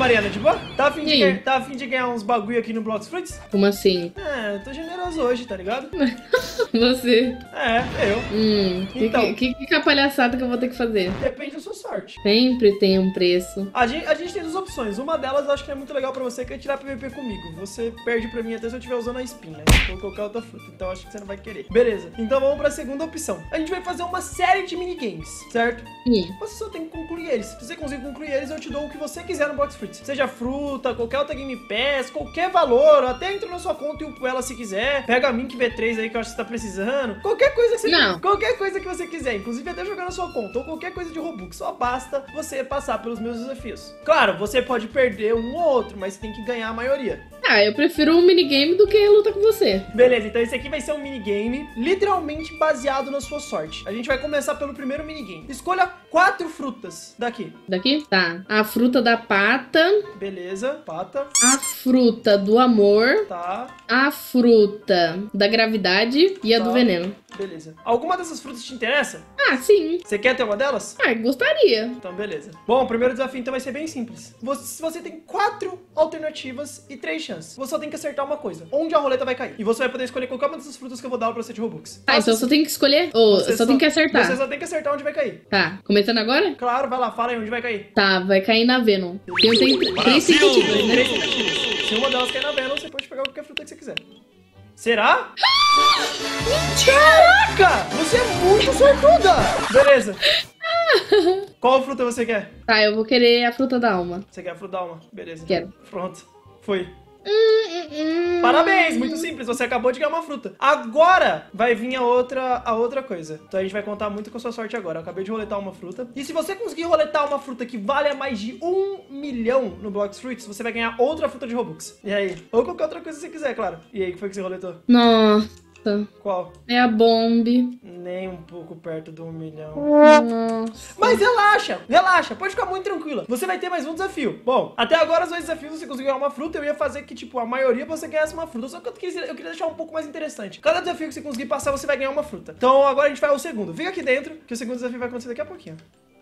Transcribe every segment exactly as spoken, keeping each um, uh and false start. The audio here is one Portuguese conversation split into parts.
Mariana, de boa? Tá a fim de, E aí? ganhar, tá a fim de ganhar uns bagulho aqui no Blox Fruits? Como assim? É, eu tô generoso hoje, tá ligado? Você. É, eu. Hum, que, Então. que, que, que é a palhaçada que eu vou ter que fazer? Depende da sua sorte. Sempre tem um preço. A gente, a gente tem duas opções. Uma delas eu acho que é muito legal pra você, que é tirar P V P comigo. Você perde pra mim até se eu estiver usando a spin, né? Vou colocar outra fruta, então acho que você não vai querer. Beleza, então vamos pra segunda opção. A gente vai fazer uma série de minigames, certo? Hum. Você só tem que concluir eles. Se você conseguir concluir eles, eu te dou o que você quiser no Blox Fruits. Seja fruta, qualquer outra Game Pass, qualquer valor. Até entra na sua conta e upa ela se quiser. Pega a Mink V três aí que eu acho que você tá precisando. Qualquer coisa que você Não. Qualquer coisa que você quiser. Inclusive até jogar na sua conta. Ou qualquer coisa de Robux. Só basta você passar pelos meus desafios. Claro, você pode perder um ou outro, mas tem que ganhar a maioria. Ah, eu prefiro um minigame do que luta com você. Beleza, então esse aqui vai ser um minigame literalmente baseado na sua sorte. A gente vai começar pelo primeiro minigame. Escolha quatro frutas daqui. Daqui? Tá. A fruta da pata, Beleza, pata, a fruta do amor, tá, a fruta da gravidade e a Tá. do veneno. beleza. Alguma dessas frutas te interessa? Ah, sim. Você quer ter uma delas? Ah, gostaria. Então, beleza. Bom, o primeiro desafio então vai ser bem simples. Você, você tem quatro alternativas e três chances. Você só tem que acertar uma coisa. Onde a roleta vai cair. E você vai poder escolher qualquer uma dessas frutas que eu vou dar pra você de Robux. Ah, então eu só tenho que escolher? Ou Você só, tem que acertar? Você só tem que acertar onde vai cair. Tá. Começando agora? Claro, vai lá, fala aí onde vai cair. Tá, vai cair na Venom. Tem, tem três tentativas, né? Três tentativas. Se uma delas cair na Venom, você pode pegar qualquer fruta que você quiser. Será? Caraca! Você é muito sortuda! Beleza. Qual fruta você quer? Tá, eu vou querer a fruta da alma. Você quer a fruta da alma? Beleza. Quero. Pronto. Foi. Hum, Parabéns, muito simples, você acabou de ganhar uma fruta. Agora vai vir a outra, a outra coisa. Então a gente vai contar muito com a sua sorte agora. Eu acabei de roletar uma fruta. E se você conseguir roletar uma fruta que vale a mais de um milhão no Blox Fruits, você vai ganhar outra fruta de Robux. E aí? Ou qualquer outra coisa que você quiser, claro. E aí, que foi que você roletou? Nossa, Qual? é a bomb. Nem um pouco perto do um milhão. Nossa. Mas relaxa, relaxa, pode ficar muito tranquila. Você vai ter mais um desafio. Bom, até agora os dois desafios você conseguiu ganhar uma fruta. Eu ia fazer que, tipo, a maioria você ganhasse uma fruta. Só que eu queria, eu queria deixar um pouco mais interessante. Cada desafio que você conseguir passar, você vai ganhar uma fruta. Então agora a gente vai ao segundo. Fica aqui dentro, que o segundo desafio vai acontecer daqui a pouquinho.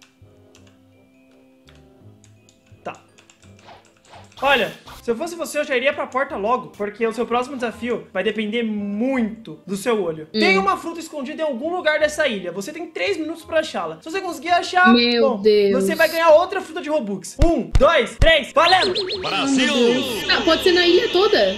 Tá. Olha, se eu fosse você, eu já iria pra porta logo, porque o seu próximo desafio vai depender muito do seu olho. Hum. Tem uma fruta escondida em algum lugar dessa ilha. Você tem três minutos pra achá-la. Se você conseguir achar, Meu bom, Deus. você vai ganhar outra fruta de Robux. Um, dois, três, valendo! Brasil! Ah, pode ser na ilha toda?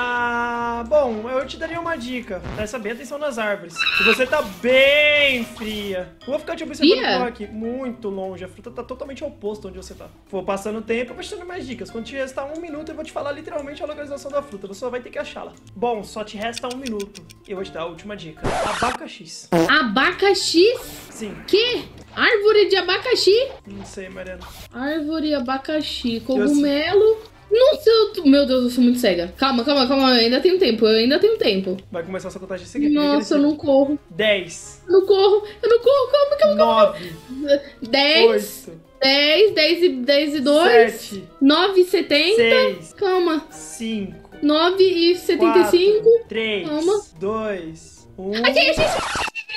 Ah, bom, eu te daria uma dica. Presta bem atenção nas árvores. Se você tá bem fria, eu vou ficar te observando Fria? por aqui, muito longe. A fruta tá totalmente oposta onde você tá. Vou passando o tempo, eu vou te dando mais dicas. Quando te restar um minuto, eu vou te falar literalmente a localização da fruta. Você só vai ter que achá-la. Bom, só te resta um minuto. Eu vou te dar a última dica. Abacaxis. Abacaxi? Sim, Que? Árvore de abacaxi? não sei, Mariana. Árvore, abacaxi, cogumelo. Nossa, eu tô- meu Deus, eu sou muito cega. Calma, calma, calma. Eu ainda tenho tempo, eu ainda tenho tempo. Vai começar a sua contagem de seguir. Nossa, eu não corro. dez, Eu não corro, eu não corro, calma, calma, nove, calma. dez, oito, dez, dez e dez e dois, sete, nove e setenta. seis, Calma. cinco, nove e setenta e cinco. três, Calma. dois, um. Achei, achei, achei.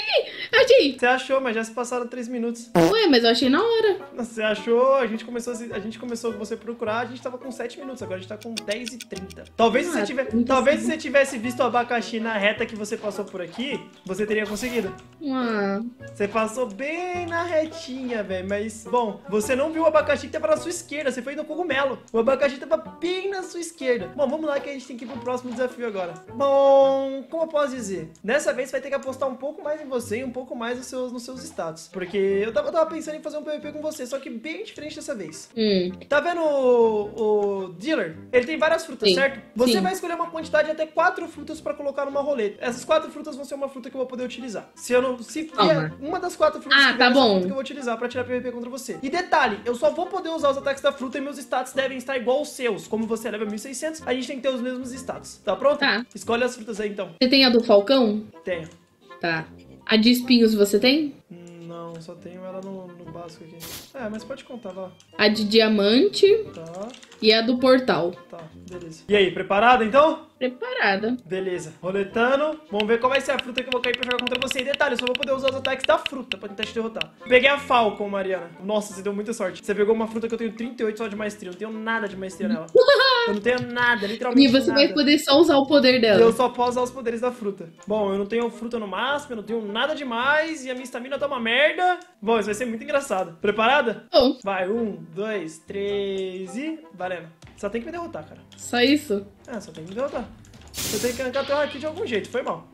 Achei. Você achou, mas já se passaram três minutos. Ué, mas eu achei na hora. Você achou, a gente começou a, se- a gente começou a você procurar, a gente tava com sete minutos, agora a gente tá com dez e trinta. Talvez, se, Ah, você tiver, trinta talvez se segundos. você tivesse visto o abacaxi na reta que você passou por aqui, você teria conseguido. Ah, Você passou bem na retinha, velho, mas, bom, você não viu o abacaxi que tava na sua esquerda, você foi no cogumelo. O abacaxi tava bem na sua esquerda. Bom, vamos lá que a gente tem que ir pro próximo desafio agora. Bom, como eu posso dizer? Dessa vez você vai ter que apostar um pouco mais em você e um pouco mais nos seus, nos seus status. Porque eu tava, eu tava pensando em fazer um P V P com você, só que bem diferente dessa vez. hum. Tá vendo o, o dealer? Ele tem várias frutas, Sim, certo? Você sim. vai escolher uma quantidade de até quatro frutas pra colocar numa roleta. Essas quatro frutas vão ser uma fruta que eu vou poder utilizar. Se eu não, se Calma. vier uma das quatro frutas Ah, que tá vier, essa bom. fruta que eu vou utilizar pra tirar P V P contra você. E detalhe, eu só vou poder usar os ataques da fruta e meus status devem estar igual aos seus. Como você é level mil e seiscentos, a gente tem que ter os mesmos status. Tá pronto? Tá. Escolhe as frutas aí então. Você tem a do falcão? Tenho. Tá. A de espinhos você tem? Hum, Não, só tenho ela no, no básico aqui. É, mas pode contar, vai lá. A de diamante Tá, e a do portal. tá, beleza. E aí, preparado então? Preparada. Beleza, roletando. Vamos ver qual vai ser a fruta que eu vou cair pra jogar contra você. E detalhe, eu só vou poder usar os ataques da fruta pra tentar te derrotar. Peguei a Falcon, Mariana. Nossa, você deu muita sorte. Você pegou uma fruta que eu tenho trinta e oito só de maestria. Eu não tenho nada de maestria nela. Eu não tenho nada, literalmente E você nada. vai poder só usar o poder dela. Eu só posso usar os poderes da fruta. Bom, eu não tenho fruta no máximo, eu não tenho nada demais. E a minha estamina tá uma merda. Bom, isso vai ser muito engraçado. Preparada? Oh. Vai, um, dois, três e... Valendo. Só tem que me derrotar, cara. Só isso? É, só tem que me derrotar. Eu tenho que arrancar teu haki de algum jeito, foi mal.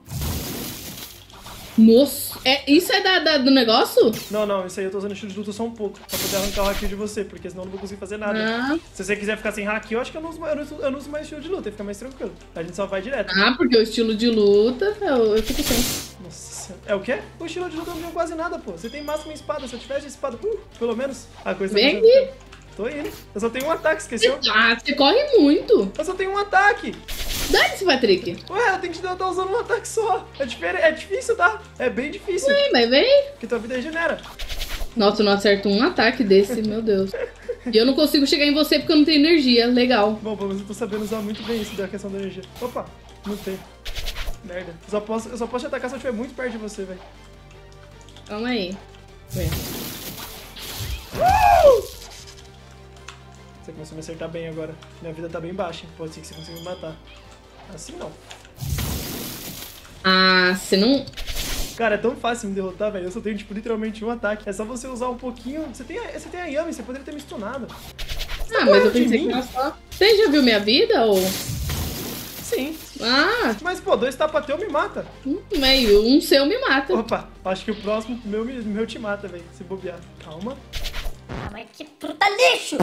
Nossa, é, isso é da, da- do negócio? Não, não, isso aí eu tô usando estilo de luta só um pouco. Pra poder arrancar o haki de você, porque senão eu não vou conseguir fazer nada. Ah. Se você quiser ficar sem haki, eu acho que eu não uso, eu não uso, eu não uso mais estilo de luta, fica mais tranquilo. A gente só vai direto. Ah, porque o estilo de luta, eu, eu fico sem. Nossa senhora. É o quê? O estilo de luta eu não tenho quase nada, pô. Você tem máximo em espada, se eu tivesse espada, uh, pelo menos. A coisa tá Vem mais aqui. Tô indo. Eu só tenho um ataque, esqueceu? Ah, você corre muito. Eu só tenho um ataque. Dá-se, Patrick. Ué, eu tenho que te derrotar usando um ataque só. É, diferente, é difícil, tá? É bem difícil. Vem, mas vem. Porque tua vida regenera. Nossa, eu não acerto um ataque desse, meu Deus. E eu não consigo chegar em você porque eu não tenho energia. Legal. Bom, pelo menos eu tô sabendo usar muito bem isso da questão da energia. Opa, não tem. Merda. Eu só posso, eu só posso te atacar se eu estiver muito perto de você, velho. Calma aí. Vem. Uh! Você começou a me acertar bem agora. Minha vida tá bem baixa, hein? Pode ser que você consiga me matar. Assim não. Ah, você não... Cara, é tão fácil me derrotar, velho. Eu só tenho, tipo, literalmente um ataque. É só você usar um pouquinho. Você tem a, você tem a Yami, você poderia ter me stunado. Ah, mas eu de pensei mim? que era só... Você já viu minha vida, ou... Sim. Ah, Mas, pô, dois tapa teu me mata. um meio. Um seu me mata. Opa, acho que o próximo meu, me- meu te mata, velho. Se bobear. Calma. Ah, mas que fruta lixo!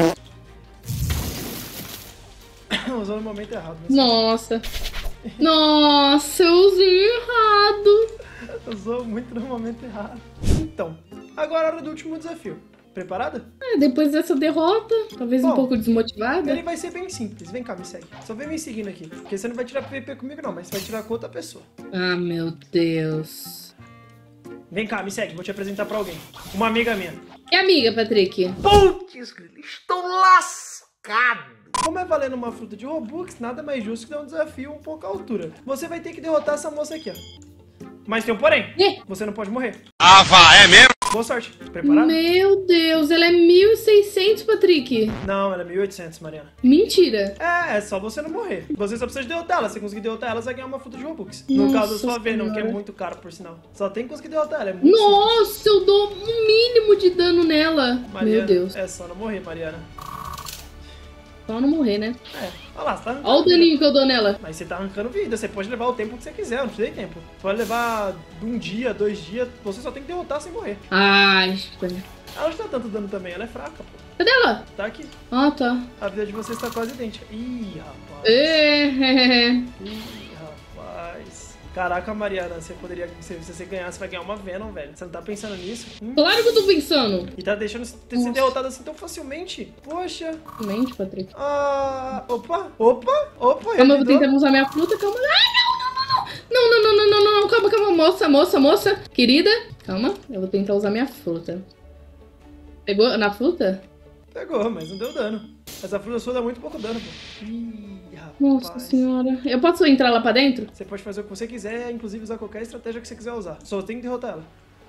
Usou no momento errado. Mas... Nossa. Nossa, eu usei errado. Usou muito no momento errado. Então, agora é a hora do último desafio. Preparada? Ah, depois dessa derrota, talvez um Bom, pouco desmotivada. Ele vai ser bem simples. Vem cá, me segue. Só vem me seguindo aqui. Porque você não vai tirar P V P comigo, não. Mas você vai tirar com outra pessoa. Ah, meu Deus. Vem cá, me segue. Vou te apresentar pra alguém. Uma amiga minha. E amiga, Patrick? Putz, estou lascado! Como é valendo uma fruta de Robux, nada mais justo que dar um desafio um pouco à altura. Você vai ter que derrotar essa moça aqui, ó. Mas tem um porém. É. Você não pode morrer. Ah, vá, é mesmo? Boa sorte. Preparado? Meu Deus, ela é mil e seiscentos, Patrick. Não, ela é mil e oitocentos, Mariana. Mentira. É, é só você não morrer. Você só precisa de derrotar ela. Se conseguir derrotar ela, você vai ganhar uma fruta de Robux. No Nossa caso da sua Venom, que é Senhora. muito caro, por sinal. Só tem que conseguir derrotar ela. É muito simples. Nossa, eu dou um mínimo de dano nela. Mariana, Meu Deus. É só não morrer, Mariana. Só não morrer, né? É, olha lá, você tá arrancando Olha o vida. daninho que eu dou nela. Mas você tá arrancando vida, você pode levar o tempo que você quiser, eu não te dei tempo. Pode levar um dia, dois dias, você só tem que derrotar sem morrer. Ai, Ela não tá tanto dano também, ela é fraca, pô. cadê ela? Tá aqui. Ah, tá. A vida de vocês tá quase idêntica. Ih, rapaz. É. Ih, rapaz. Caraca, Mariana, você poderia. Se você ganhar, você vai ganhar uma Venom, velho. Você não tá pensando nisso? Hum? Claro que eu tô pensando. E tá deixando você ter sido derrotado assim tão facilmente? Poxa. Mente, Patrick. Ah. Opa, opa, opa. Calma, eu vou ajudou. tentar usar minha fruta. Calma. Ai, não, não, não, não. Não, não, não, não, não, não, não. Calma, calma. Moça, moça, moça. Querida. Calma. Eu vou tentar usar minha fruta. Pegou na fruta? Pegou, mas não deu dano. Essa fruta sua dá muito pouco dano, pô. Ih, rapaz. Nossa senhora. Eu posso entrar lá pra dentro? Você pode fazer o que você quiser, inclusive usar qualquer estratégia que você quiser usar. Só tem que derrotar ela.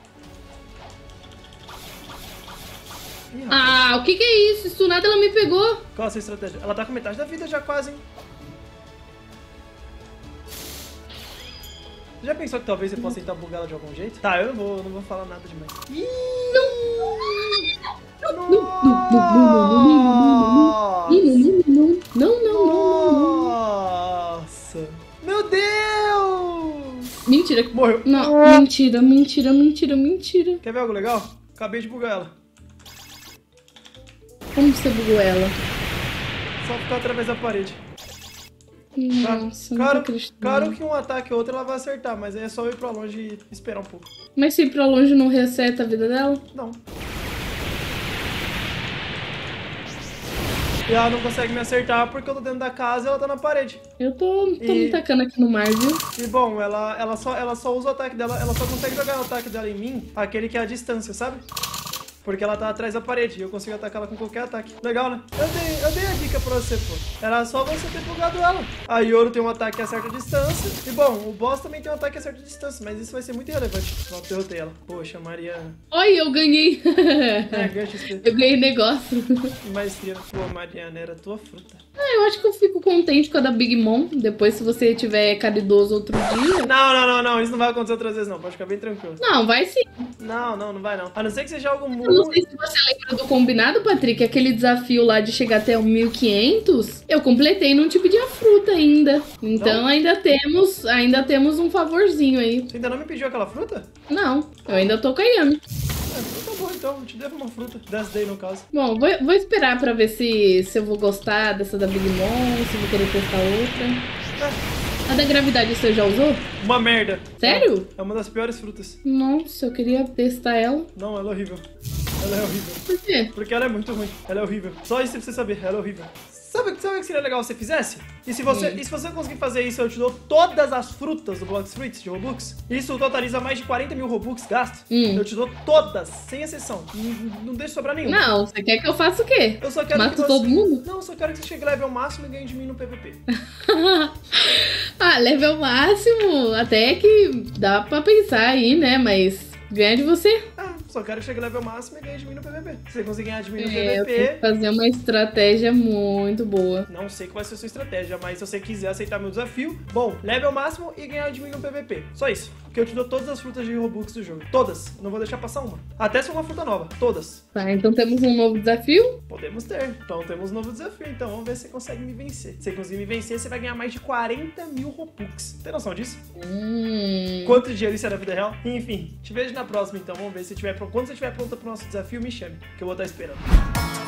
Ih, rapaz. Ah, o que que é isso? Isso nada ela me pegou. Qual é a sua estratégia? Ela tá com metade da vida já quase, hein? Já pensou que talvez você possa tentar bugar ela de algum jeito? Tá, eu não vou, não vou falar nada demais. Ih! Não, não, não, não, não, não, não. Nossa! Meu Deus! Mentira. Morreu. Não, mentira, mentira, mentira, mentira. Quer ver algo legal? Acabei de bugar ela. Como você bugou ela? Só ficar através da parede. Nossa, não tô Claro, acreditando. claro que um ataque ou outro ela vai acertar, mas aí é só eu ir pra longe e esperar um pouco. Mas se ir pra longe não reseta a vida dela? Não. E ela não consegue me acertar porque eu tô dentro da casa e ela tá na parede. Eu tô, tô E- me tacando aqui no mar, viu? E bom, ela, ela, só, ela só usa o ataque dela, ela só consegue jogar o ataque dela em mim, aquele que é a distância, sabe? Porque ela tá atrás da parede e eu consigo atacar ela com qualquer ataque. Legal, né? Eu tenho, eu dei a dica pra você, pô. Era só você ter bugado ela. A Yoru tem um ataque a certa distância. E bom, o boss também tem um ataque a certa distância, mas isso vai ser muito irrelevante. Só derrotei ela. Poxa, Mariana. Oi, eu ganhei. É, ganha X P. Eu ganhei negócio. Maestria. Pô, Mariana, era tua fruta. Ah, eu acho que eu fico contente com a da Big Mom. Depois, se você tiver caridoso outro dia. Não, não, não, não. Isso não vai acontecer outras vezes, não. Pode ficar bem tranquilo. Não, vai sim. Não, não, não vai, não. A não ser que seja algo Eu não muito... sei se você lembra do combinado, Patrick. Aquele desafio lá de chegar até o mil e quinhentos. Eu completei num tipo de a fruta ainda. Então, Não? ainda temos ainda temos um favorzinho aí. Você ainda não me pediu aquela fruta? Não, eu ainda tô com a Yami. É, então tá bom, então. Eu te devo uma fruta. Dessa daí, no caso. Bom, vou, vou esperar pra ver se, se eu vou gostar dessa da Big Mom, se eu vou querer testar outra. É, A da gravidade você já usou? uma merda. Sério? É uma das piores frutas. Nossa, eu queria testar ela. Não, ela é horrível. Ela é horrível. Por quê? Porque ela é muito ruim. Ela é horrível. Só isso pra você saber. Ela é horrível. Sabe, sabe o que seria legal se você fizesse? E se você, Hum. e se você conseguir fazer isso, eu te dou todas as frutas do Blox Fruits de Robux. Isso totaliza mais de quarenta mil Robux gastos. Hum. Eu te dou todas, sem exceção. Não, não deixa sobrar nenhuma. Não, você quer que eu faça o quê? Eu só quero Mato que você... todo mundo? Não, eu só quero que você chegue level máximo e ganhe de mim no P V P. Ah, level máximo. Até que dá pra pensar aí, né? Mas ganha de você. Ah, só quero que chegue level máximo e ganhe de mim no P V P. Se você conseguir ganhar de mim no É, eu tenho P V que fazer uma estratégia muito boa. P, não sei qual vai ser a sua estratégia, mas se você quiser aceitar meu desafio, bom, level máximo e ganhar de mim no P V P. Só isso. Porque eu te dou todas as frutas de Robux do jogo. Todas. Eu não vou deixar passar uma. Até se for uma fruta nova. Todas. Tá, então temos um novo desafio. Podemos ter. Então temos um novo desafio. Então vamos ver se você consegue me vencer. Se você conseguir me vencer, você vai ganhar mais de quarenta mil Robux. Tem noção disso? Hum. Quanto dinheiro isso é na vida real? Enfim, te vejo na próxima então. Vamos ver se tiver pronto. Quando você estiver pronta pro nosso desafio, me chame. Que eu vou estar esperando.